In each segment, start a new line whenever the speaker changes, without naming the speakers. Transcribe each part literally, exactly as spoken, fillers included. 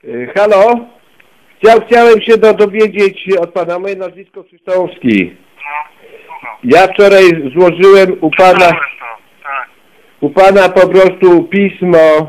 Halo? Chciał, chciałem się do, dowiedzieć od pana, moje nazwisko Krzysztofowski. Ja wczoraj złożyłem u pana, u pana po prostu pismo,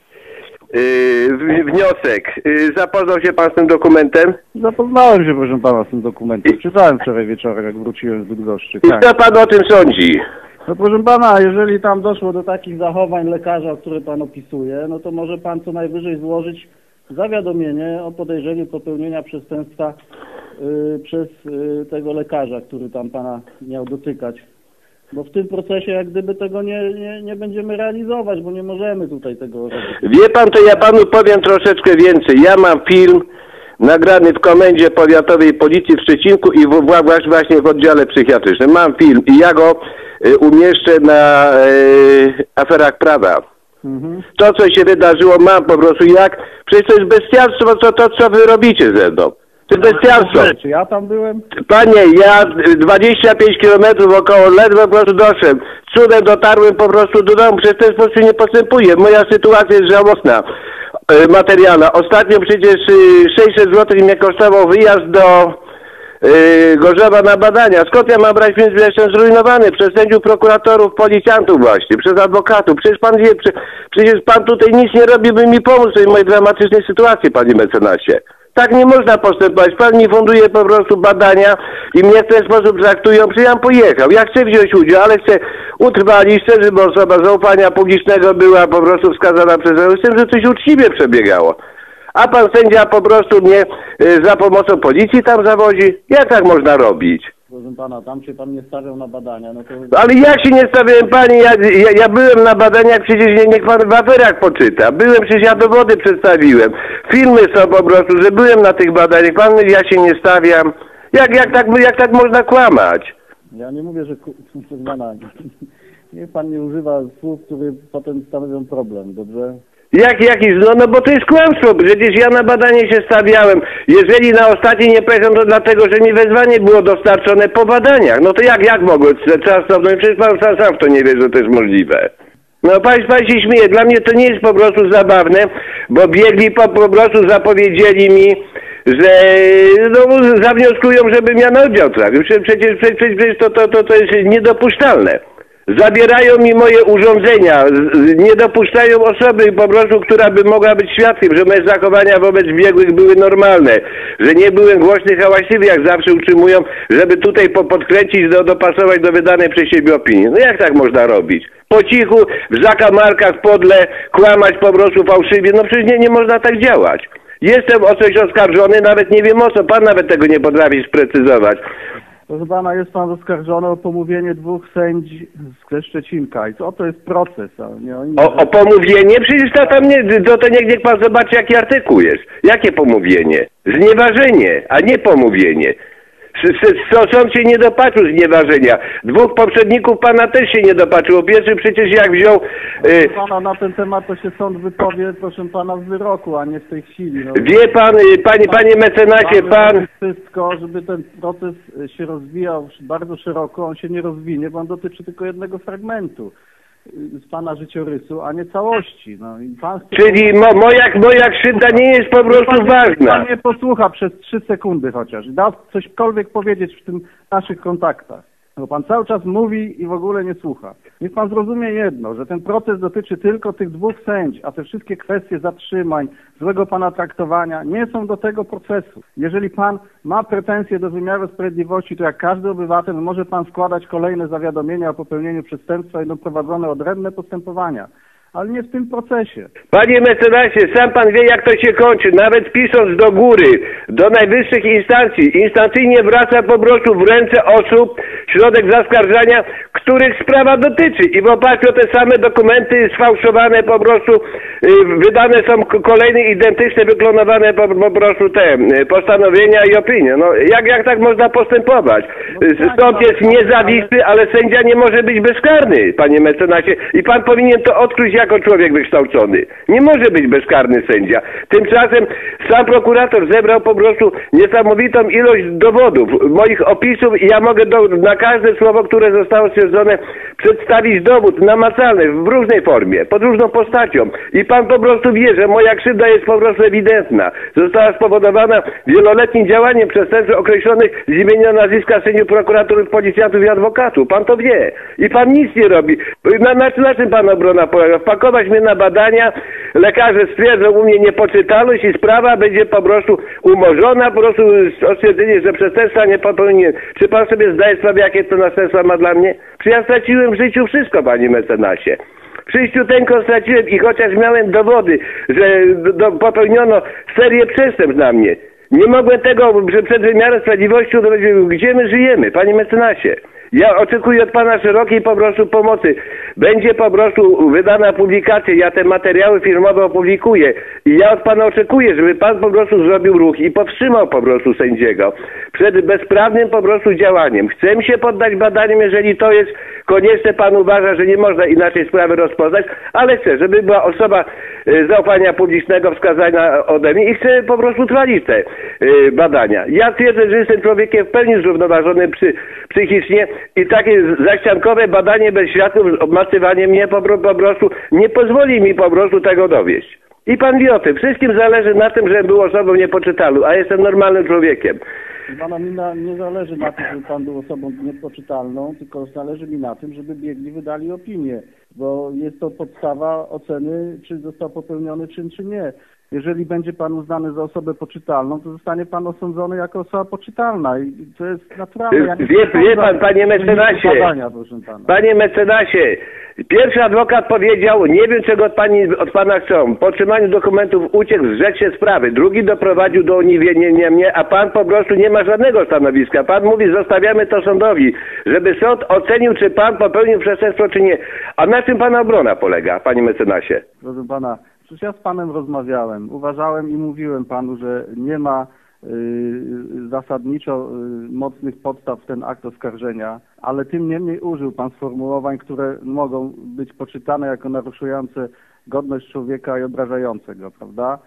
yy, wniosek. Yy, zapoznał się pan z tym dokumentem?
Zapoznałem się, proszę pana, z tym dokumentem. Czytałem wczoraj wieczorem, jak wróciłem z Bydgoszczy.
I
tak.
co pan o tym sądzi?
No proszę pana, jeżeli tam doszło do takich zachowań lekarza, które pan opisuje, no to może pan co najwyżej złożyć zawiadomienie o podejrzeniu popełnienia przestępstwa yy, przez yy, tego lekarza, który tam pana miał dotykać. Bo w tym procesie jak gdyby tego nie, nie, nie będziemy realizować, bo nie możemy tutaj tego robić.
Wie pan, to ja panu powiem troszeczkę więcej. Ja mam film nagrany w Komendzie Powiatowej Policji w Szczecinku i w, właśnie w oddziale psychiatrycznym. Mam film i ja go y, umieszczę na y, aferach prawa. Mhm. To, co się wydarzyło, mam po prostu jak... Przecież to jest bestialstwo, co, to, co wy robicie ze mną. To jest bestialstwo.
Czy ja tam byłem?
Panie, ja dwadzieścia pięć kilometrów około ledwo po prostu doszedłem. Cudem dotarłem po prostu do domu, przecież w ten sposób nie postępuje. Moja sytuacja jest żałosna, yy, materialna. Ostatnio przecież yy, sześćset złotych mnie kosztował wyjazd do yy, Gorzowa na badania. Skąd ja mam brać pieniądze? Ja jestem zrujnowany przez sędziów, prokuratorów, policjantów właśnie, przez adwokatów. Przecież pan wie, przecież pan tutaj nic nie robi, by mi pomóc w tej mojej dramatycznej sytuacji, panie mecenasie. Tak nie można postępować. Pan mi funduje po prostu badania i mnie w ten sposób traktują. Przecież ja pojechał. Ja chcę wziąć udział, ale chcę utrwalić, chcę, żeby osoba zaufania publicznego była po prostu wskazana przez... Chcę, żeby coś uczciwie przebiegało. A pan sędzia po prostu mnie y, za pomocą policji tam zawozi. Jak tak można robić?
Proszę pana, tam się pan nie stawiał na badania, no to...
Ale ja się nie stawiałem, pani, ja, ja, ja byłem na badaniach, przecież nie, niech pan w aferach poczyta. Byłem, przecież ja dowody przedstawiłem. Filmy są po prostu, że byłem na tych badaniach. Pan, ja się nie stawiam. Jak, jak, tak, jak tak można kłamać?
Ja nie mówię, że... Proszę pana, niech pan nie używa słów, które potem stanowią problem, dobrze?
Jak, jakiś, no, no bo to jest kłamstwo, przecież ja na badanie się stawiałem. Jeżeli na ostatnie nie pojechałem, to dlatego, że mi wezwanie było dostarczone po badaniach. No to jak, jak mogło? Trzeba stopnąć, przecież pan sam, sam w to nie wie, że to jest możliwe. No pan, pan się śmieje, dla mnie to nie jest po prostu zabawne, bo biegli po, po prostu zapowiedzieli mi, że no, zawnioskują, żebym ja na oddział trafił. Przecież, przecież, przecież to, to, to, to jest niedopuszczalne. Zabierają mi moje urządzenia, nie dopuszczają osoby po prostu, która by mogła być świadkiem, że moje zachowania wobec biegłych były normalne, że nie byłem głośny, hałaśliwy, jak zawsze utrzymują, żeby tutaj podkręcić, do, dopasować do wydanej przez siebie opinii. No jak tak można robić? Po cichu, w zakamarkach, podle, kłamać po prostu fałszywie, no przecież nie, nie można tak działać. Jestem o coś oskarżony, nawet nie wiem o co, pan nawet tego nie potrafi sprecyzować.
Proszę pana, jest pan oskarżony o pomówienie dwóch sędzi ze Szczecinka i co to jest proces? A nie, oni...
o, o pomówienie? Przecież to tam nie, to, to niech, niech pan zobaczy, jaki artykuł jest. Jakie pomówienie? Znieważenie, a nie pomówienie. Sąd się nie dopatrzył znieważenia. Dwóch poprzedników pana też się nie dopatrzyło. Pierwszy przecież jak wziął...
Proszę pana, na ten temat to się sąd wypowie, proszę pana, w wyroku, a nie w tej chwili. No.
Wie pan, panie, panie mecenasie, pan...
Wszystko, żeby ten proces się rozwijał bardzo szeroko, on się nie rozwinie, bo on dotyczy tylko jednego fragmentu z pana życiorysu, a nie całości. No, i pan chce...
Czyli mo, moja, moja krzywda nie jest po prostu
pan,
ważna.
Pan nie posłucha przez trzy sekundy chociaż. Da cośkolwiek powiedzieć w tym naszych kontaktach. Bo pan cały czas mówi i w ogóle nie słucha. Niech pan zrozumie jedno, że ten proces dotyczy tylko tych dwóch sędzi, a te wszystkie kwestie zatrzymań, złego pana traktowania nie są do tego procesu. Jeżeli pan ma pretensje do wymiaru sprawiedliwości, to jak każdy obywatel może pan składać kolejne zawiadomienia o popełnieniu przestępstwa i doprowadzone odrębne postępowania. Ale nie w tym procesie.
Panie mecenasie, sam pan wie, jak to się kończy. Nawet pisząc do góry, do najwyższych instancji, instancyjnie wraca po prostu w ręce osób środek zaskarżania, których sprawa dotyczy. I w oparciu o te same dokumenty sfałszowane po prostu, yy, wydane są kolejne identyczne, wyklonowane po, po prostu te yy, postanowienia i opinie. No jak, jak tak można postępować? Sąd jest niezawisły, ale sędzia nie może być bezkarny, panie mecenasie. I pan powinien to odkryć jak jako człowiek wykształcony. Nie może być bezkarny sędzia. Tymczasem sam prokurator zebrał po prostu niesamowitą ilość dowodów, moich opisów i ja mogę do, na każde słowo, które zostało stwierdzone, przedstawić dowód namacalny w różnej formie, pod różną postacią. I pan po prostu wie, że moja krzywda jest po prostu ewidentna. Została spowodowana wieloletnim działaniem przestępczym określonych z imienia, nazwiska sędziów, prokuratorów, policjantów i adwokatów. Pan to wie. I pan nic nie robi. Na, na, na czym pan obrona polega? Wpakować mnie na badania, lekarze stwierdzą u mnie niepoczytalność i sprawa będzie po prostu umorzona, po prostu stwierdzenie, że przestępstwa nie popełniłem. Czy pan sobie zdaje sprawę, jakie to następstwa ma dla mnie? Czy ja straciłem w życiu wszystko, panie mecenasie. Przyjściuteńko straciłem i chociaż miałem dowody, że do, popełniono serię przestępstw na mnie, nie mogłem tego, że przed wymiarem sprawiedliwości, gdzie my żyjemy, panie mecenasie. Ja oczekuję od pana szerokiej po prostu pomocy. Będzie po prostu wydana publikacja, ja te materiały firmowe opublikuję i ja od pana oczekuję, żeby pan po prostu zrobił ruch i powstrzymał po prostu sędziego przed bezprawnym po prostu działaniem. Chcę się poddać badaniom, jeżeli to jest konieczne, pan uważa, że nie można inaczej sprawy rozpoznać, ale chcę, żeby była osoba zaufania publicznego wskazana ode mnie i chcę po prostu trwalić te badania. Ja twierdzę, że jestem człowiekiem w pełni zrównoważonym psy, psychicznie i takie zaściankowe badanie bez świadków, obmacywanie mnie po, po prostu nie pozwoli mi po prostu tego dowieść. I pan wie o tym. Wszystkim zależy na tym, żebym był osobą niepoczytalną, a jestem normalnym człowiekiem.
Pana mi na, nie zależy na tym, żeby pan był osobą niepoczytalną, tylko zależy mi na tym, żeby biegli wydali opinię, bo jest to podstawa oceny, czy został popełniony czyn, czy nie. Jeżeli będzie pan uznany za osobę poczytalną, to zostanie pan osądzony jako osoba poczytalna i to jest naturalne. Ja
wie, wie pan, panie mecenasie,
badania,
panie mecenasie, pierwszy adwokat powiedział, nie wiem czego od, pani, od pana chcą, po otrzymaniu dokumentów uciekł, zrzekł się sprawy, drugi doprowadził do uniewinnienia mnie, a pan po prostu nie ma żadnego stanowiska. Pan mówi, zostawiamy to sądowi, żeby sąd ocenił, czy pan popełnił przestępstwo, czy nie. A na czym pana obrona polega, panie mecenasie?
Proszę pana, przecież ja z panem rozmawiałem, uważałem i mówiłem panu, że nie ma y, zasadniczo y, mocnych podstaw w ten akt oskarżenia, ale tym niemniej użył pan sformułowań, które mogą być poczytane jako naruszające godność człowieka i obrażające go, prawda?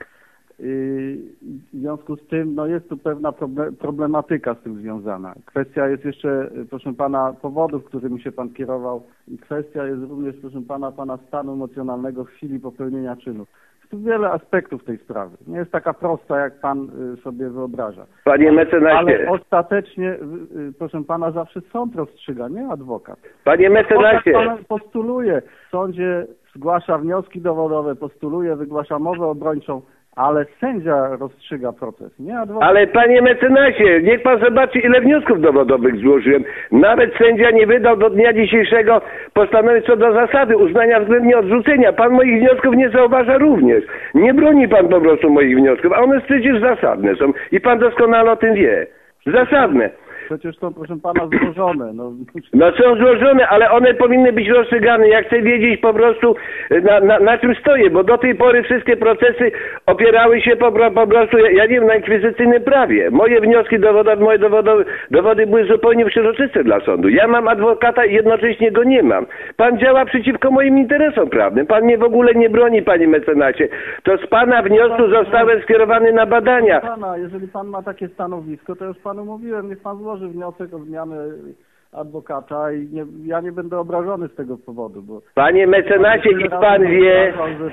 Y, w związku z tym no jest tu pewna problematyka z tym związana. Kwestia jest jeszcze, proszę pana, powodów, którymi się pan kierował i kwestia jest również, proszę pana, pana stanu emocjonalnego w chwili popełnienia czynu. Jest tu wiele aspektów tej sprawy. Nie jest taka prosta, jak pan sobie wyobraża.
Panie mecenasie.
Ale ostatecznie, proszę pana, zawsze sąd rozstrzyga, nie adwokat.
Panie mecenasie.
Adwokat postuluje, w sądzie zgłasza wnioski dowodowe, postuluje, wygłasza mowę obrończą, ale sędzia rozstrzyga proces, nie adwokat.
Ale panie mecenasie, niech pan zobaczy, ile wniosków dowodowych złożyłem. Nawet sędzia nie wydał do dnia dzisiejszego postanowień co do zasady uznania względnie odrzucenia. Pan moich wniosków nie zauważa również. Nie broni pan po prostu moich wniosków, a one przecież zasadne są. I pan doskonale o tym wie. Zasadne.
Przecież są, proszę pana, złożone. No,
no są złożone, ale one powinny być rozstrzygane. Ja chcę wiedzieć po prostu na, na, na czym stoję, bo do tej pory wszystkie procesy opierały się po, po prostu, ja, ja nie wiem, na inkwizycyjnym prawie. Moje wnioski dowodowe, moje dowody, dowody były zupełnie przezroczyste dla sądu. Ja mam adwokata i jednocześnie go nie mam. Pan działa przeciwko moim interesom prawnym. Pan mnie w ogóle nie broni, panie mecenasie. To z pana wniosku zostałem skierowany na badania.
Pana, jeżeli pan ma takie stanowisko, to już panu mówiłem, niech pan złoży wniosek o zmianę adwokata i nie, ja nie będę obrażony z tego powodu, bo...
Panie mecenasie, i pan wie,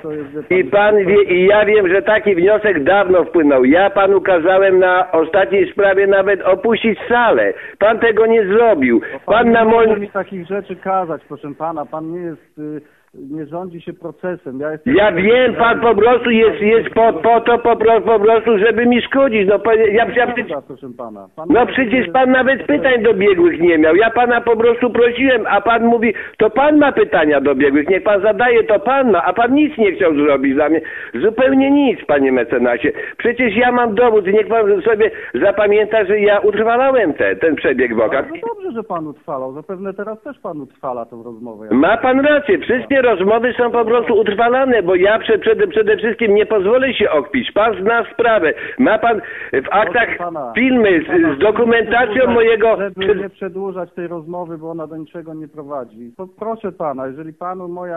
i pan wie, i ja wiem, że taki wniosek dawno wpłynął. Ja panu kazałem na ostatniej sprawie nawet opuścić salę. Pan tego nie zrobił.
Pan, pan
na
nie
moim...
może mi takich rzeczy kazać, proszę pana. Pan nie jest... Y nie rządzi się procesem. Ja, jestem
ja wiem, pan po prostu jest, jest po, po to po, po prostu, żeby mi szkodzić. No, ja, ja,
proszę pana. Pan
no przecież pan nawet pytań do biegłych nie miał. Ja pana po prostu prosiłem, a pan mówi, to pan ma pytania do biegłych, niech pan zadaje, to pan ma, a pan nic nie chciał zrobić dla mnie. Zupełnie nic, panie mecenasie. Przecież ja mam dowód, niech pan sobie zapamięta, że ja utrwalałem te, ten przebieg w okach.
No dobrze, że pan utrwalał. Zapewne teraz też pan utrwala tą rozmowę.
Ma pan rację, wszystkie rozmowy są po prostu utrwalane, bo ja przed, przede, przede wszystkim nie pozwolę się okpić. Pan zna sprawę. Ma pan w aktach pana, filmy z, pana, z dokumentacją mojego...
Żeby nie przedłużać tej rozmowy, bo ona do niczego nie prowadzi. Proszę pana, jeżeli panu moja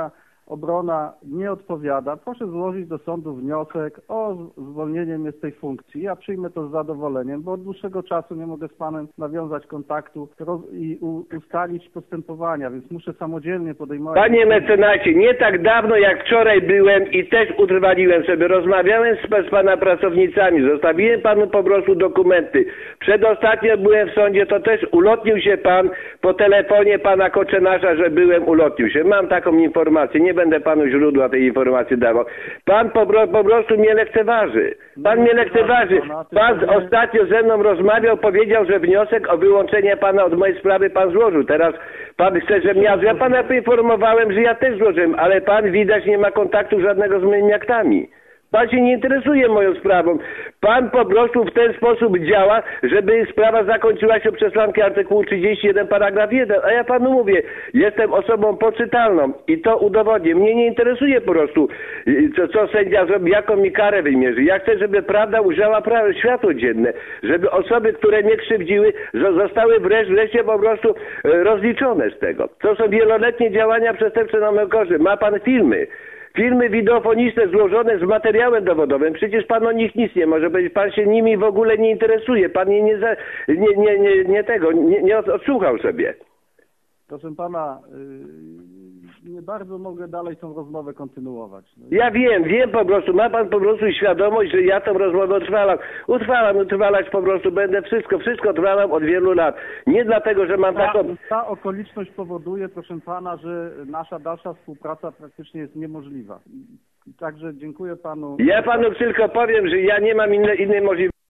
obrona nie odpowiada, proszę złożyć do sądu wniosek o z- zwolnienie mnie z tej funkcji. Ja przyjmę to z zadowoleniem, bo od dłuższego czasu nie mogę z panem nawiązać kontaktu roz- i u- ustalić postępowania, więc muszę samodzielnie podejmować...
Panie mecenacie, nie tak dawno jak wczoraj byłem i też utrwaliłem sobie, rozmawiałem z, z pana pracownicami, zostawiłem panu po prostu dokumenty. Przedostatnio byłem w sądzie, to też ulotnił się pan po telefonie pana Koczenasza, że byłem, ulotnił się. Mam taką informację, nie będę panu źródła tej informacji dawał. Pan po, pro- po prostu mnie lekceważy. Pan mnie lekceważy. Pan ostatnio ze mną rozmawiał, powiedział, że wniosek o wyłączenie pana od mojej sprawy pan złożył. Teraz pan chce, żebym ja... Ja pana poinformowałem, że ja też złożyłem, ale pan widać nie ma kontaktu żadnego z moimi aktami. Pan się nie interesuje moją sprawą. Pan po prostu w ten sposób działa, żeby sprawa zakończyła się przesłanki artykułu trzydzieści jeden paragraf jeden. A ja panu mówię, jestem osobą poczytalną i to udowodnię. Mnie nie interesuje po prostu, co, co sędzia zrobi, jaką mi karę wymierzy. Ja chcę, żeby prawda ujrzała pra- światło dzienne. Żeby osoby, które mnie krzywdziły, zo- zostały wreszcie, wreszcie po prostu e, rozliczone z tego. To są wieloletnie działania przestępcze na moją korzyść. Ma pan filmy. Filmy wideofoniczne złożone z materiałem dowodowym. Przecież pan o nich nic nie może powiedzieć. Pan się nimi w ogóle nie interesuje. Pan nie, nie, za, nie, nie, nie, nie tego, nie, nie odsłuchał sobie.
Proszę pana, yy, nie bardzo mogę dalej tą rozmowę kontynuować. No,
Ja wiem, wiem po prostu. Ma pan po prostu świadomość, że ja tą rozmowę utrwalam. Utrwalam, utrwalać po prostu będę wszystko. Wszystko utrwalam od wielu lat. Nie dlatego, że mam
ta,
taką...
ta okoliczność powoduje, proszę pana, że nasza dalsza współpraca praktycznie jest niemożliwa. I- i Także dziękuję panu.
Ja panu tylko powiem, że ja nie mam innej, innej możliwości.